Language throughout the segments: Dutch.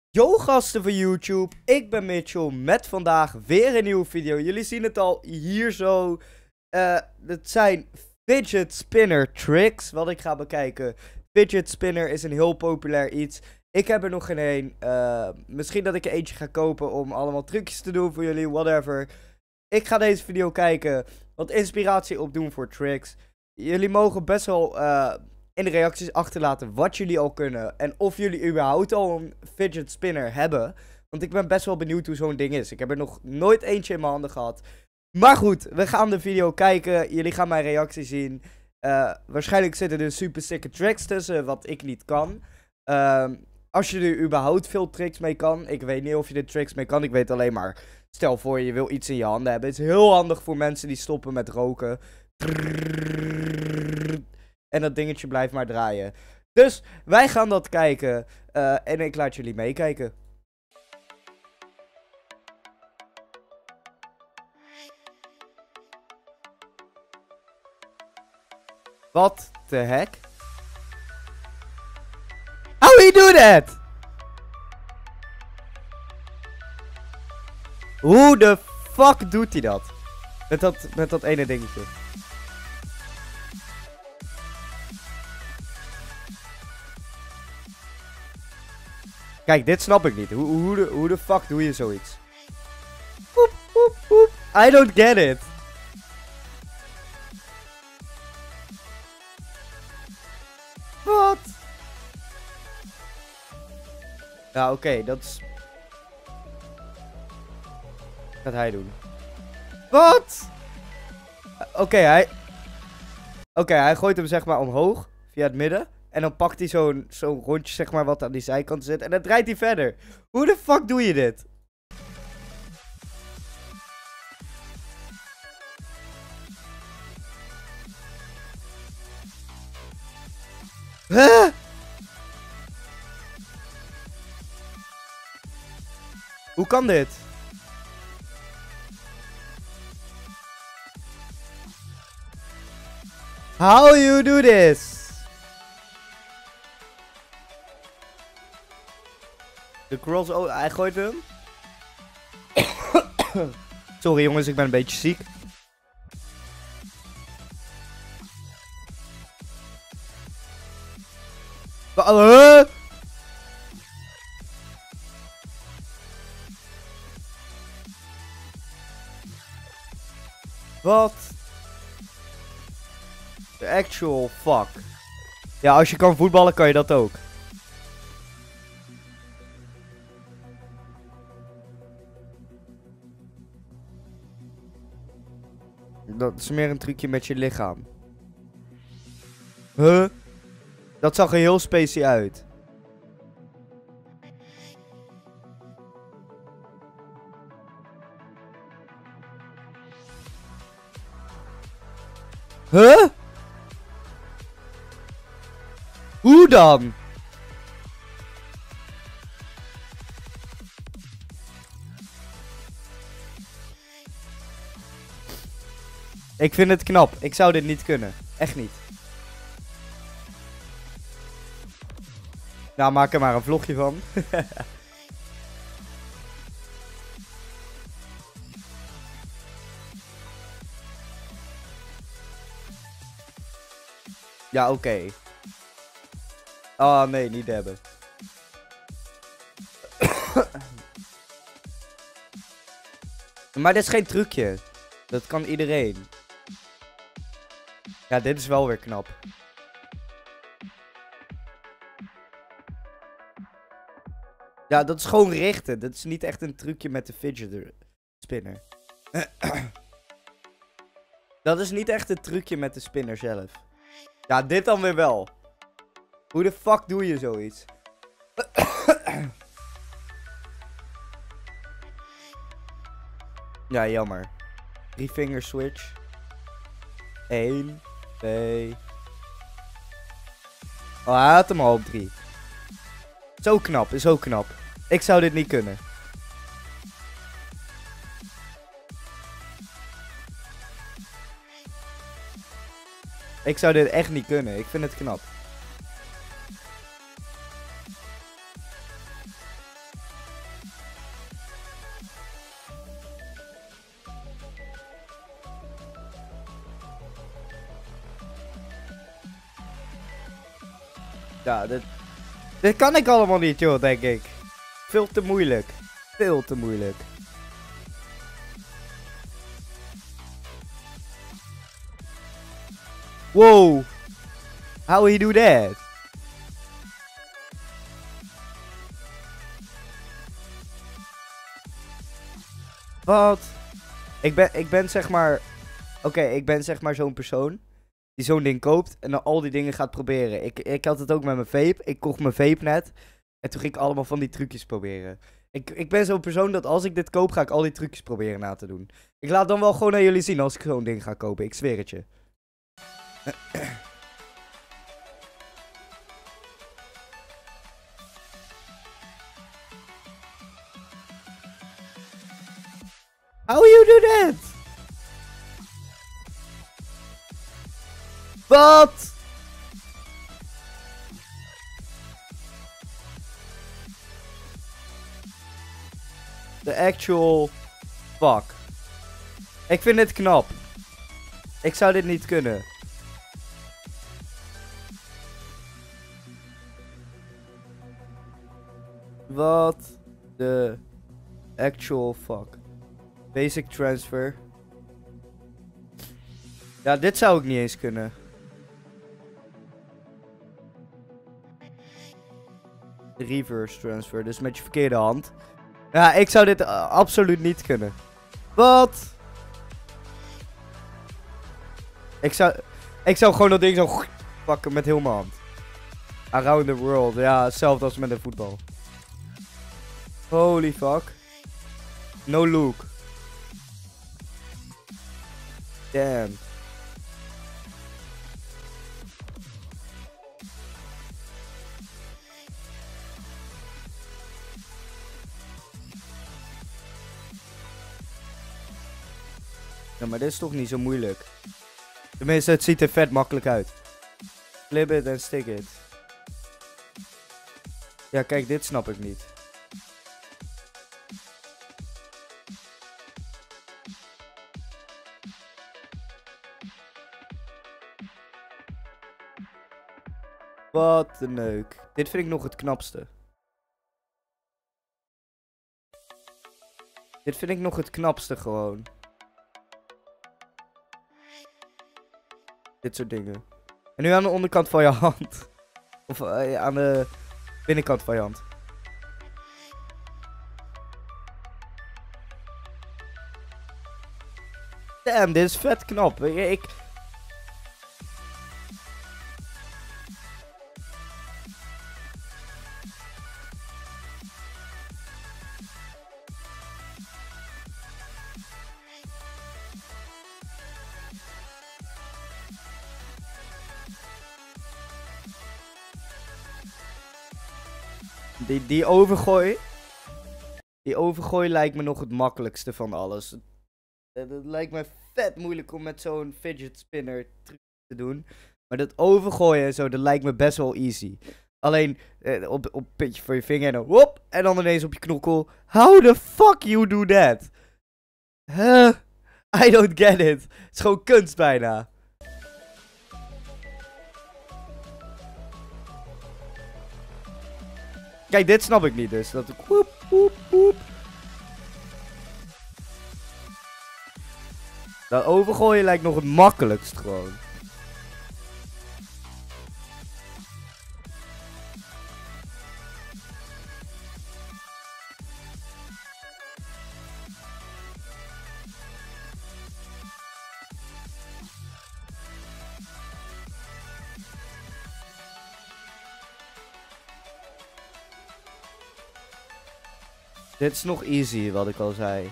Yo gasten van YouTube, ik ben Mitchell met vandaag weer een nieuwe video. Jullie zien het al hier zo. Het zijn fidget spinner tricks wat ik ga bekijken. Fidget spinner is een heel populair iets. Ik heb er nog geen één. Misschien dat ik er eentje ga kopen om allemaal trucjes te doen voor jullie, whatever. Ik ga deze video kijken, wat inspiratie opdoen voor tricks. Jullie mogen best wel in de reacties achterlaten wat jullie al kunnen. En of jullie überhaupt al een fidget spinner hebben. Want ik ben best wel benieuwd hoe zo'n ding is. Ik heb er nog nooit eentje in mijn handen gehad. Maar goed, we gaan de video kijken. Jullie gaan mijn reactie zien. Waarschijnlijk zitten er super sikke tricks tussen, wat ik niet kan. Als je er überhaupt veel tricks mee kan. Ik weet niet of je er tricks mee kan. Ik weet alleen maar, stel voor je wil iets in je handen hebben. Het is heel handig voor mensen die stoppen met roken. En dat dingetje blijft maar draaien. Dus wij gaan dat kijken. En ik laat jullie meekijken. Wat de heck? How he do that? Hoe de fuck doet hij dat? Met dat ene dingetje. Kijk, dit snap ik niet. Hoe de fuck doe je zoiets? Woep, woep, woep. I don't get it. Wat? Ja, oké, dat is... Gaat hij doen. Wat? Oké, hij gooit hem zeg maar omhoog. Via het midden. En dan pakt hij zo'n rondje zeg maar wat aan die zijkant zit. En dan draait hij verder. Hoe de fuck doe je dit? Huh? Hoe kan dit? How you do this? De cross... Oh, hij gooit hem. Sorry jongens, ik ben een beetje ziek. Wat? The actual fuck. Ja, als je kan voetballen kan je dat ook. Dat is meer een trucje met je lichaam. Huh? Dat zag er heel specie uit. Huh? Hoe dan? Ik vind het knap. Ik zou dit niet kunnen. Echt niet. Nou, maak er maar een vlogje van. Ja, oké. Oh, nee, niet hebben. Maar dit is geen trucje. Dat kan iedereen. Ja, dit is wel weer knap. Ja, dat is gewoon richten. Dat is niet echt een trucje met de fidget spinner. Dat is niet echt een trucje met de spinner zelf. Ja, dit dan weer wel. Hoe de fuck doe je zoiets? Ja, jammer. 3 finger switch. 1, 2. Oh, hij had hem al op 3. Zo knap, is ook knap. Ik zou dit niet kunnen. Ik zou dit echt niet kunnen. Ik vind het knap. Ja, dit kan ik allemaal niet, joh, denk ik. Veel te moeilijk. Veel te moeilijk. Wow. How he do that? Wat? Ik ben zeg maar... Oké, ik ben zeg maar zo'n persoon die zo'n ding koopt en dan al die dingen gaat proberen. Ik had het ook met mijn vape. Ik kocht mijn vape net. En toen ging ik allemaal van die trucjes proberen. Ik ben zo'n persoon dat als ik dit koop, ga ik al die trucjes proberen na te doen. Ik laat dan wel gewoon aan jullie zien als ik zo'n ding ga kopen. Ik zweer het je. How you do that? Wat? The actual fuck. Ik vind dit knap. Ik zou dit niet kunnen. Wat the actual fuck. Basic transfer. Ja, dit zou ik niet eens kunnen. Reverse transfer, dus met je verkeerde hand. Ja, ik zou dit absoluut niet kunnen. Wat? Ik zou gewoon dat ding zo pakken met heel mijn hand. Around the world. Ja, hetzelfde als met een voetbal. Holy fuck. No look. Damn. Ja, maar dit is toch niet zo moeilijk. Tenminste, het ziet er vet makkelijk uit. Flip it en stick it. Ja, kijk, dit snap ik niet. Wat een neuk. Dit vind ik nog het knapste. Dit vind ik nog het knapste gewoon. Dit soort dingen. En nu aan de onderkant van je hand. Of aan de binnenkant van je hand. Damn, dit is vet knap. Die overgooi. Die overgooi lijkt me nog het makkelijkste van alles. Het lijkt me vet moeilijk om met zo'n fidget spinner truc te doen. Maar dat overgooien en zo, dat lijkt me best wel easy. Alleen op een puntje van je vinger en dan hop. En dan ineens op je knokkel. How the fuck you do that? Huh? I don't get it. Het is gewoon kunst bijna. Kijk, dit snap ik niet dus. Dat ik woep, woep, woep. Dat overgooien lijkt nog het makkelijkst gewoon. Dit is nog easy, wat ik al zei.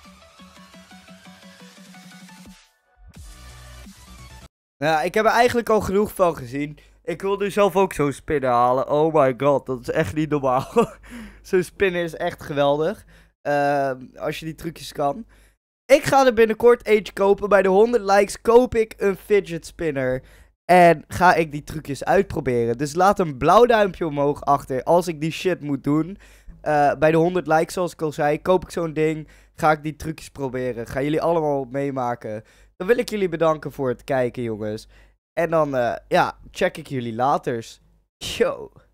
Nou, ik heb er eigenlijk al genoeg van gezien. Ik wil nu zelf ook zo'n spinner halen. Oh my god, dat is echt niet normaal. Zo'n spinner is echt geweldig. Als je die trucjes kan. Ik ga er binnenkort eentje kopen. Bij de 100 likes koop ik een fidget spinner. En ga ik die trucjes uitproberen. Dus laat een blauw duimpje omhoog achter als ik die shit moet doen. Bij de 100 likes, zoals ik al zei, koop ik zo'n ding. Ga ik die trucjes proberen. Gaan jullie allemaal meemaken. Dan wil ik jullie bedanken voor het kijken, jongens. En dan, ja, check ik jullie later. Yo.